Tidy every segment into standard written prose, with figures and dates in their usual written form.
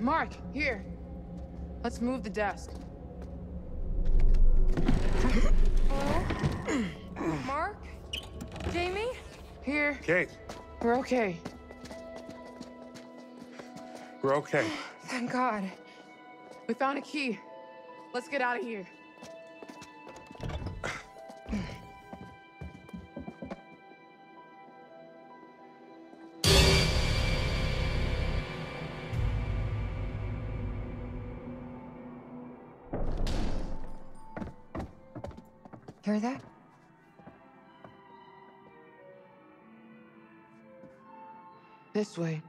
Mark, here. Let's move the desk. Mark? Jamie? Here. Kate, We're okay. we're okay. Thank God. We found a key. Let's get out of here. Hear that? This way.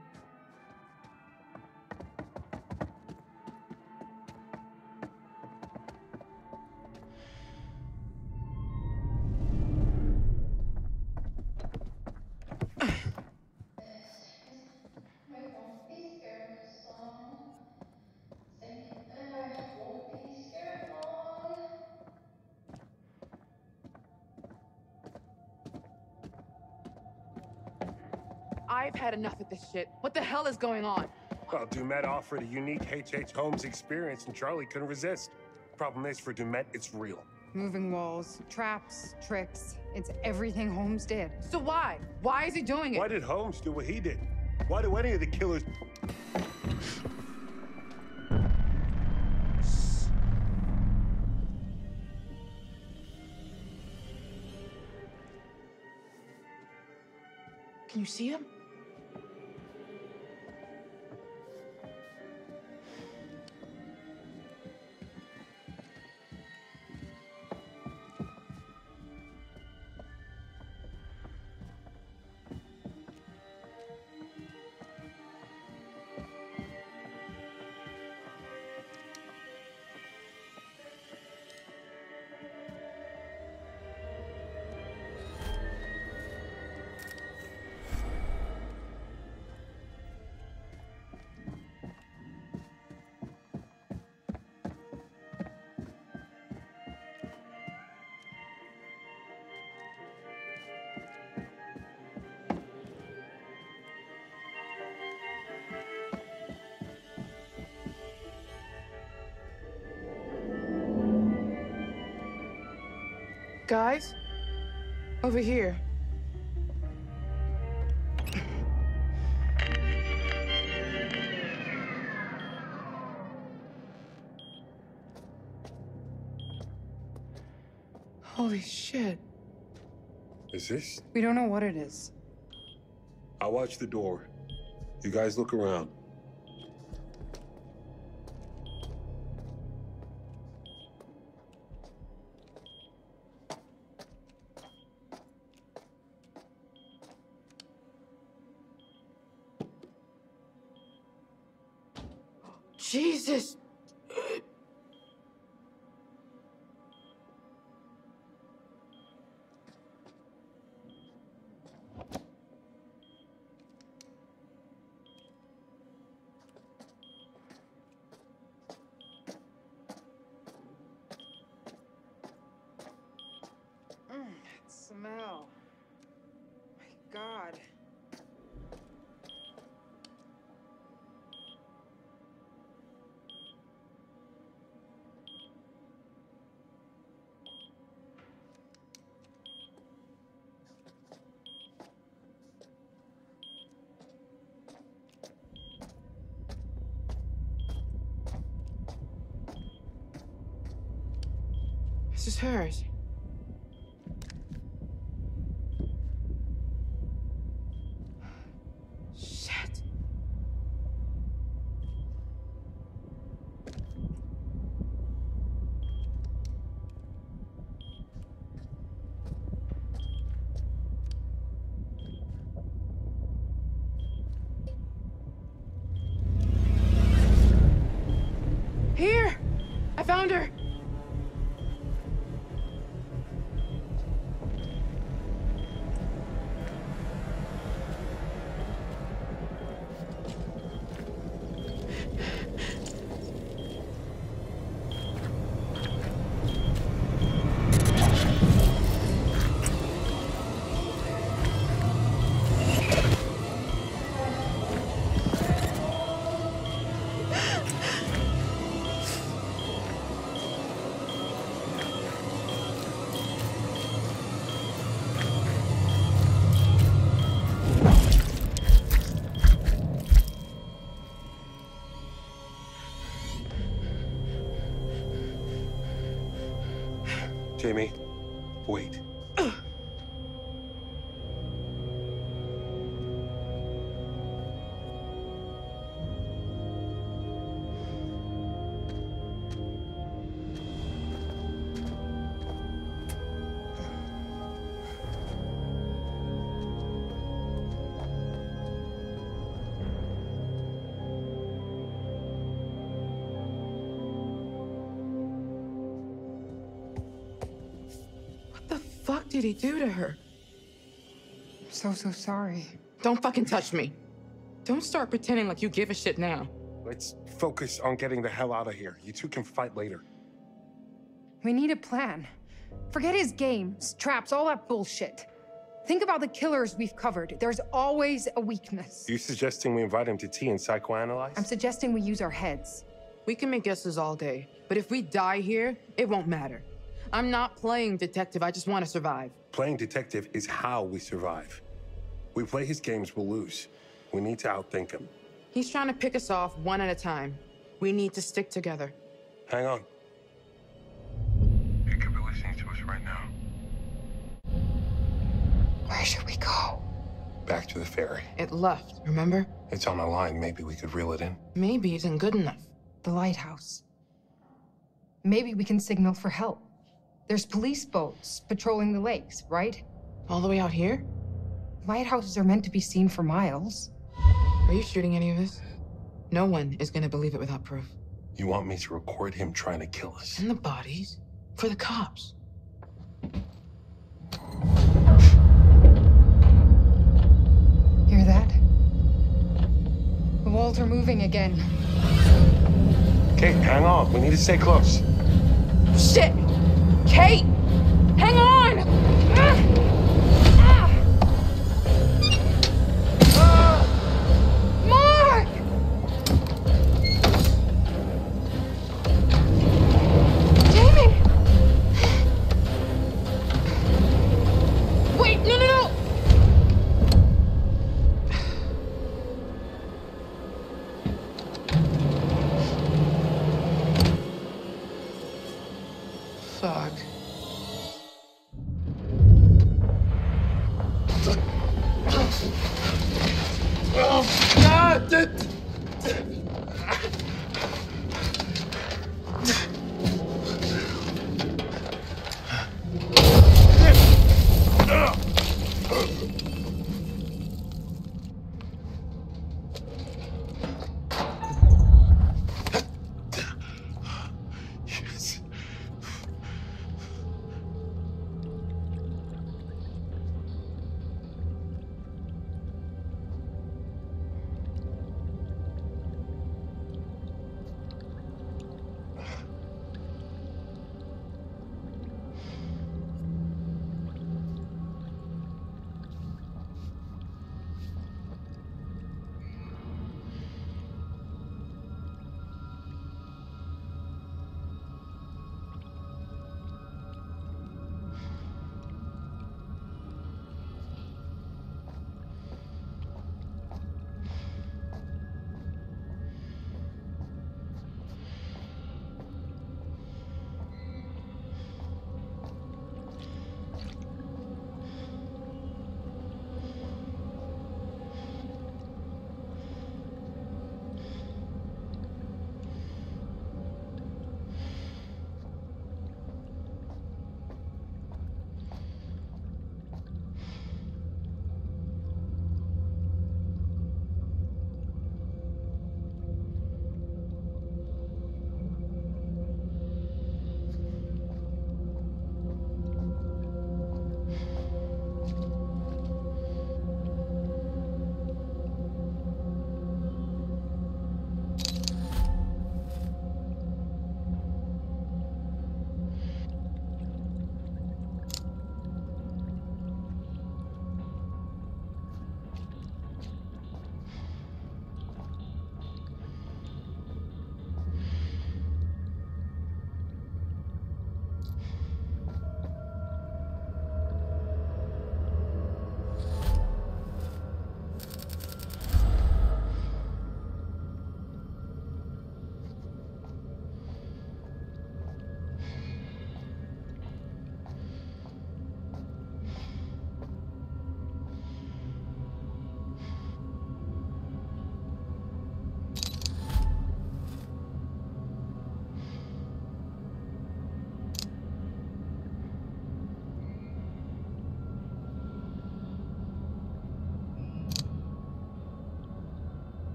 I've had enough of this shit. What the hell is going on? Well, Dumet offered a unique HH Holmes experience and Charlie couldn't resist. Problem is, for Dumet, it's real. Moving walls, traps, tricks. It's everything Holmes did. So why? Why is he doing it? Why did Holmes do what he did? Why do any of the killers... Can you see him? Guys? Over here. Holy shit. Is this? We don't know what it is. I'll watch the door. You guys look around. Jesus! That smell. My God. This is hers. Shit. Here! I found her! did he do to her? I'm so sorry. Don't fucking touch me. Don't start pretending like you give a shit now. Let's focus on getting the hell out of here. You two can fight later. We need a plan. Forget his games, traps, all that bullshit. Think about the killers we've covered. There's always a weakness. You suggesting we invite him to tea and psychoanalyze? I'm suggesting we use our heads. We can make guesses all day, but if we die here, it won't matter. I'm not playing detective, I just want to survive. Playing detective is how we survive. We play his games, we'll lose. We need to outthink him. He's trying to pick us off one at a time. We need to stick together. Hang on. He could be listening to us right now. Where should we go? Back to the ferry. It left, remember? It's on a line. Maybe we could reel it in. Maybe isn't good enough. The lighthouse. Maybe we can signal for help. There's police boats patrolling the lakes, right? All the way out here? Lighthouses are meant to be seen for miles. Are you shooting any of this? No one is gonna believe it without proof. You want me to record him trying to kill us? And the bodies? For the cops. Hear that? The walls are moving again. Kate, hang on. We need to stay close. Shit! Kate! Hang on! Mark! Damon! Wait, no! Fuck.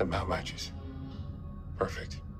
The mount matches. Perfect.